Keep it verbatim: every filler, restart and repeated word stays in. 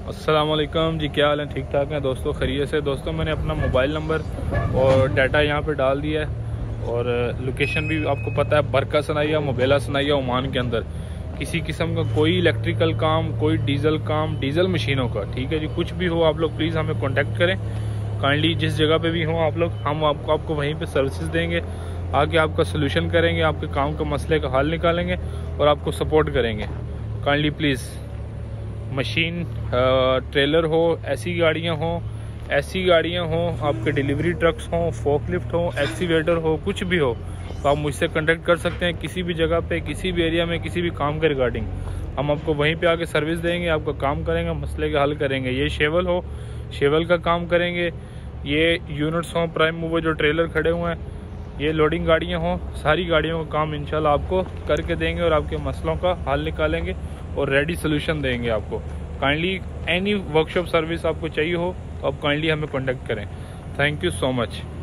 अस्सलाम वालेकुम जी, क्या हाल है? ठीक ठाक हैं दोस्तों, खैरियत से। दोस्तों मैंने अपना मोबाइल नंबर और डाटा यहाँ पे डाल दिया है और लोकेशन भी आपको पता है, बरका सनाइया मोबेला सनाइया ओमान के अंदर। किसी किस्म का कोई इलेक्ट्रिकल काम, कोई डीजल काम, डीजल मशीनों का, ठीक है जी, कुछ भी हो आप लोग प्लीज़ हमें कॉन्टेक्ट करें। काइंडली जिस जगह पे भी हो आप लोग, हम आपको आपको वहीं पे सर्विसेज देंगे, आके आपका सोल्यूशन करेंगे, आपके काम का मसले का हल निकालेंगे और आपको सपोर्ट करेंगे। काइंडली प्लीज़, मशीन, ट्रेलर हो, ऐसी गाड़ियां हो, ऐसी गाड़ियां हो, आपके डिलीवरी ट्रक्स हों, फोकलिफ्ट हो, एक्सीवेटर हो, कुछ भी हो तो आप मुझसे कांटेक्ट कर सकते हैं। किसी भी जगह पे, किसी भी एरिया में, किसी भी काम के रिगार्डिंग हम आपको वहीं पे आके सर्विस देंगे, आपका काम करेंगे, मसले का हल करेंगे। ये शेवल हो, शेवल का काम करेंगे। ये यूनिट्स हों, प्राइम मूवर जो ट्रेलर खड़े हुए हैं, ये लोडिंग गाड़ियाँ हों, सारी गाड़ियों का काम इंशाल्लाह आपको करके देंगे और आपके मसलों का हल निकालेंगे और रेडी सोल्यूशन देंगे आपको। काइंडली एनी वर्कशॉप सर्विस आपको चाहिए हो तो आप काइंडली हमें कांटेक्ट करें। Thank you so much.